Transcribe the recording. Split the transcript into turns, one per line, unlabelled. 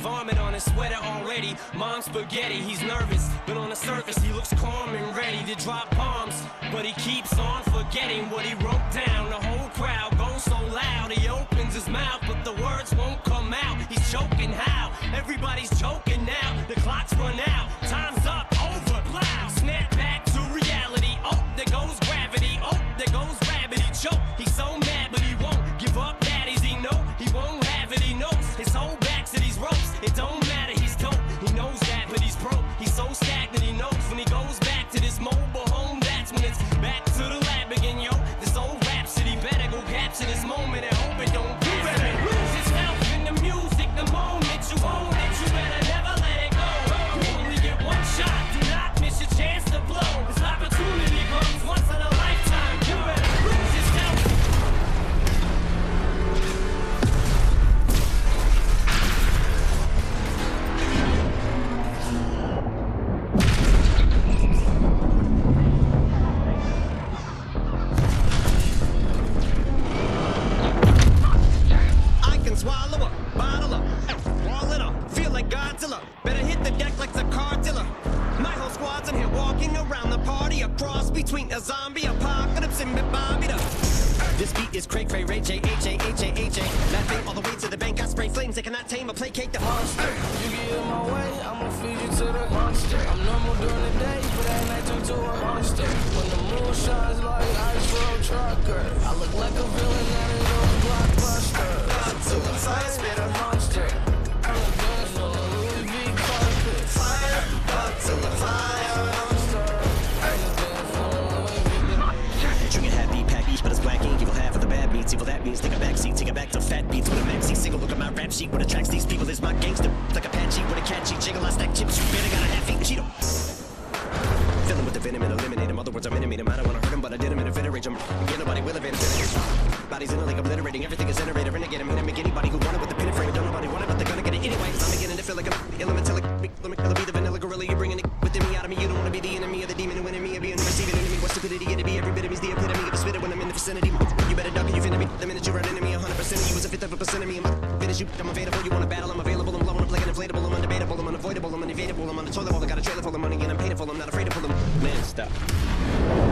vomit on his sweater already. Mom's spaghetti, he's nervous, but on the surface he looks calm and ready to drop bombs. But he keeps on forgetting what he wrote down. The whole crowd goes so loud, he opens his mouth, but the words won't come out. He's choking how? Everybody's choking now. The clock's run out, time's up, over, loud. Snap back to reality. Oh, there goes gravity. Oh, there goes rabbit. He choke. He's so mad, but he won't give up. Daddies, he know he won't have it. He knows his whole back to these ropes. It don't matter, he's dope. He knows that, but he's broke. He's so stagnant. He knows when he goes back to this mobile home, that's when it's back to the lab again, yo. This old rhapsody better go capture this moment and hope it don't do better. Lose yourself in the music, the moment you own it, you better never let it go. You only get one shot, do not miss your chance to blow. This opportunity comes once in a lifetime, you better lose yourself.
I can swallow up, bottle up, wall it up, feel like Godzilla. Better hit the deck like the Cardilla. My whole squad's in here walking around the party, a cross between a zombie apocalypse and Bobby the. This beat is cray cray, Ray J, H-A-H-A-H-A. Laughing all the way to the bank, I spray flames, they cannot tame or placate the monster.
You get in my way, I'ma feed you to the monster. I'm normal during the day, but at night turn to a monster. When the moon shines like ice road trucker, I look like a villain out of those blockbusters. Godzilla, fire, spit a monster. I'm a dance on a Louis V carpet. Fire, Godzilla, fire, monster. I'm a dance on a Louis V.
Trigger happy, pack each, but it's wacky. Evil half of the bad beats, evil that means take a backseat, take it back to fat beats with a maxi single. Look at my rap sheet, what attracts these people is my gangster. Like Apache with a catchy jiggle, I stack chips. You better got a half eat Cheeto. Fill him with the venom and eliminate him. Other words, I'm intimate him. I don't wanna hurt him, but I did him in a fit of rage. Get nobody will evade him. Bodies in a league obliterating, everything is generated. Renegade him, hit him, make anybody who want it with the pin and frame. Don't nobody want it, but they're gonna get it anyway. I'm beginning to feel like I'm elementally. Let me be the vanilla gorilla. You're bringing it within me, out of me. You don't wanna be the enemy of the demon who enemy of being the receiving enemy. What stupidity it'd be? Every bit of me's the epitome of a spitter when I'm in the vicinity. You better duck or you finna me. The minute you run into me, 100% of you is a fifth of a percent of me. I'm finish you, I'm available. You wanna battle, I'm available. I'm blowing up like an inflatable. I'm undebatable, I'm unavoidable, I'm unevadable. I'm on the toilet bowl, I got a trailer full of money and I'm paid for. I'm not afraid to pull them. Man, stop.